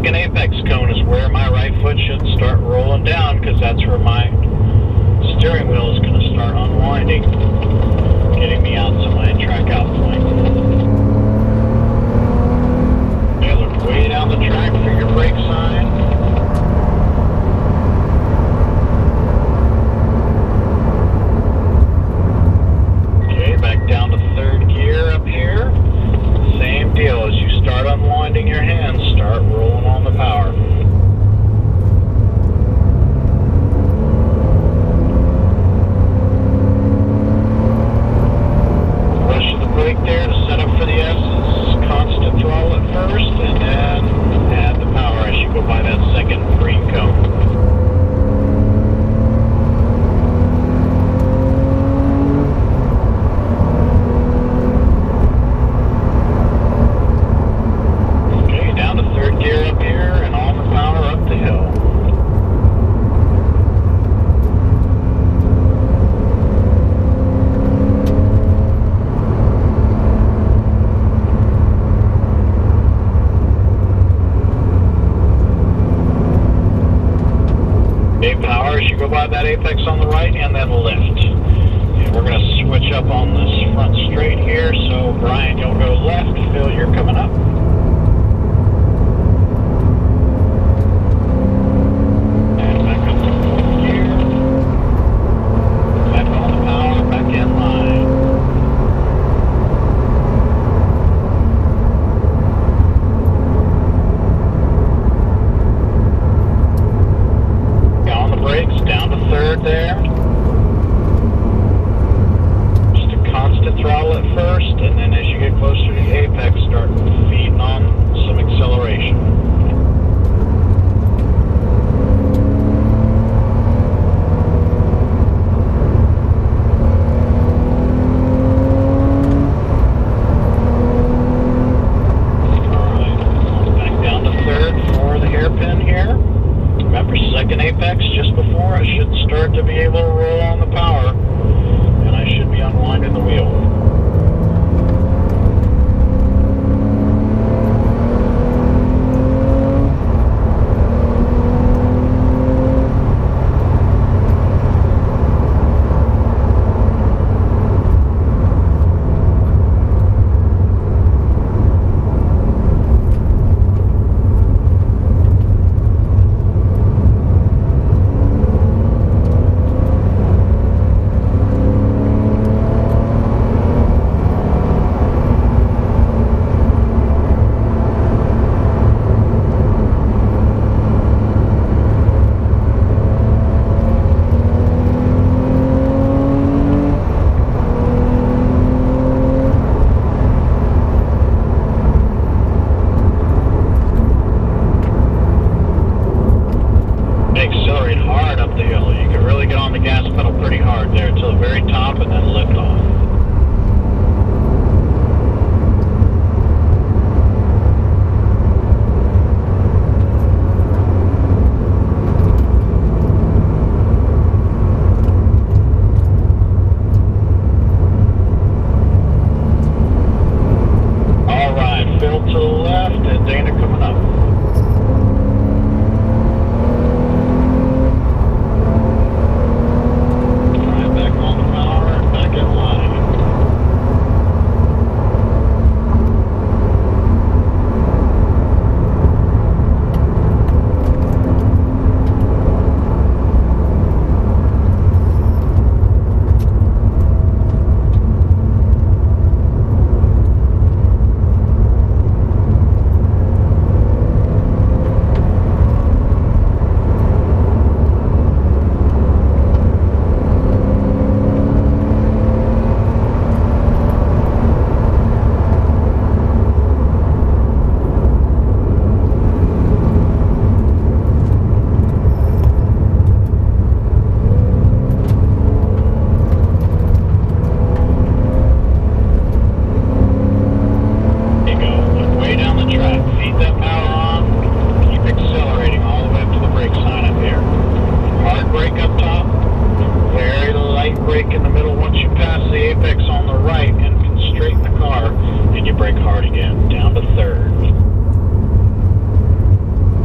second apex cone is where my right foot should start rolling down, because that's where my steering wheel is going to start unwinding, getting me out to my track out point. Okay, look way down the track for your brake sign. Okay, back down to third gear up here. Same deal, as you start unwinding your hands, start rolling on the power. Rush of the brake there to set up for the S is constant throttle at first, and then add the power as you go by that second green cone. Power as you go by that apex on the right, and then lift. And we're going to switch up on this front straight here, so Brian, you'll go left. Phil, you're coming up. And back up to fourth gear. Back on the power, back in line. Brakes down to third there. Just a constant throttle at first, and then as you get closer to the apex, start feeding on some acceleration. Alright, back down to third for the hairpin here. Remember, second apex just before, I should start to be able to roll on the power, and I should be unwinding the wheel. Accelerate hard up the hill. You can really get on the gas pedal pretty hard there till the very top, and then lift off. All right, Phil to the left, and Dana coming up. brake hard again, down to third.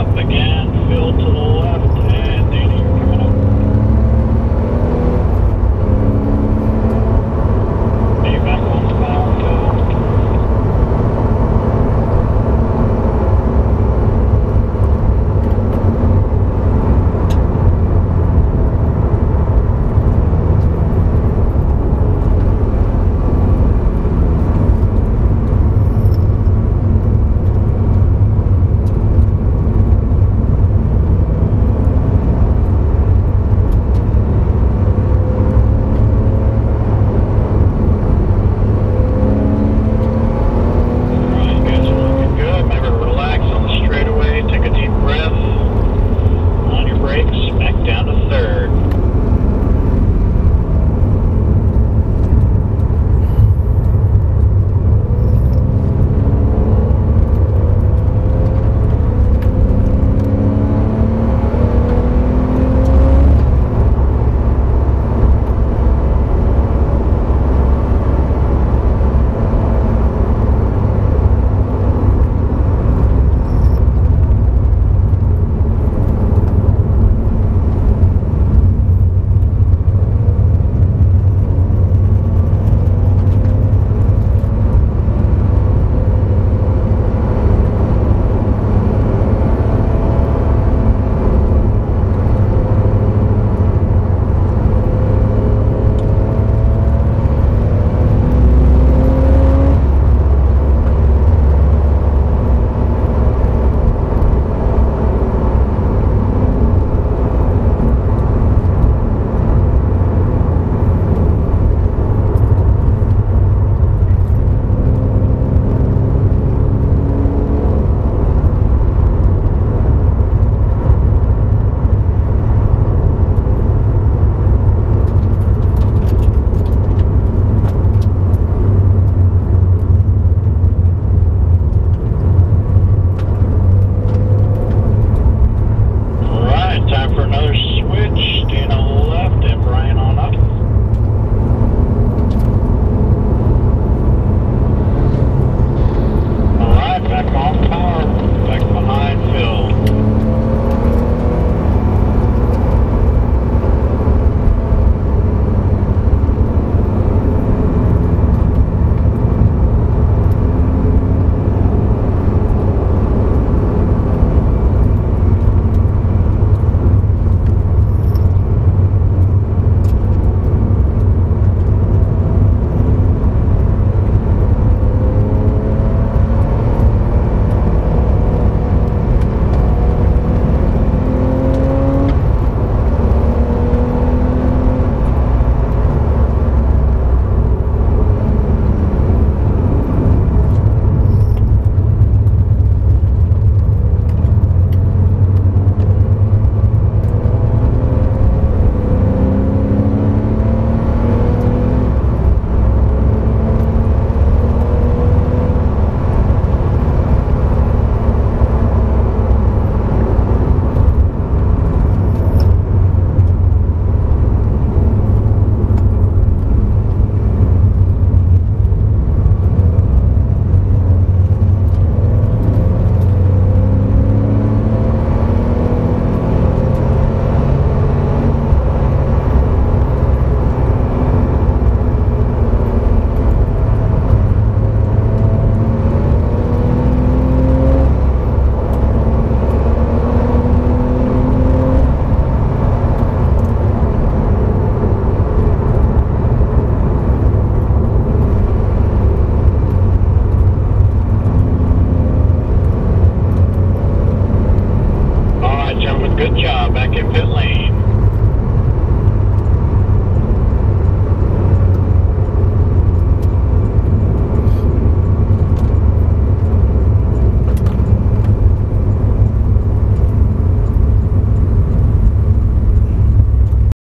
up again, fill to the